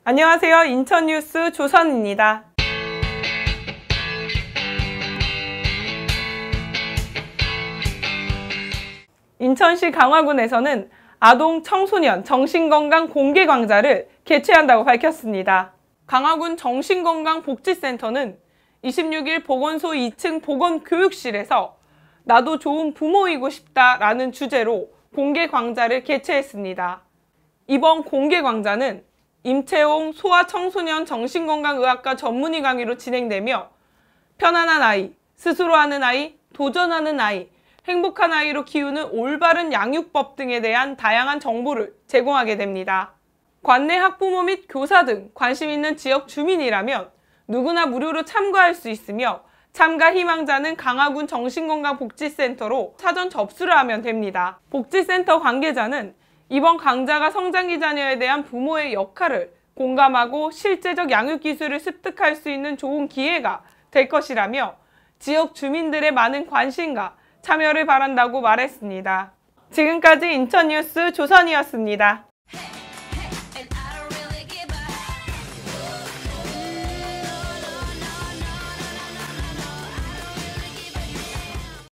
안녕하세요. 인천뉴스 조선입니다. 인천시 강화군에서는 아동 청소년 정신건강 공개광자를 개최한다고 밝혔습니다. 강화군 정신건강복지센터는 26일 보건소 2층 보건교육실에서 나도 좋은 부모이고 싶다라는 주제로 공개광자를 개최했습니다. 이번 공개광자는 임채홍 소아청소년 정신건강의학과 전문의 강의로 진행되며 편안한 아이, 스스로 하는 아이, 도전하는 아이, 행복한 아이로 키우는 올바른 양육법 등에 대한 다양한 정보를 제공하게 됩니다. 관내 학부모 및 교사 등 관심 있는 지역 주민이라면 누구나 무료로 참가할 수 있으며 참가 희망자는 강화군 정신건강복지센터로 사전 접수를 하면 됩니다. 복지센터 관계자는 이번 강좌가 성장기 자녀에 대한 부모의 역할을 공감하고 실제적 양육 기술을 습득할 수 있는 좋은 기회가 될 것이라며 지역 주민들의 많은 관심과 참여를 바란다고 말했습니다. 지금까지 인천뉴스 조선이었습니다.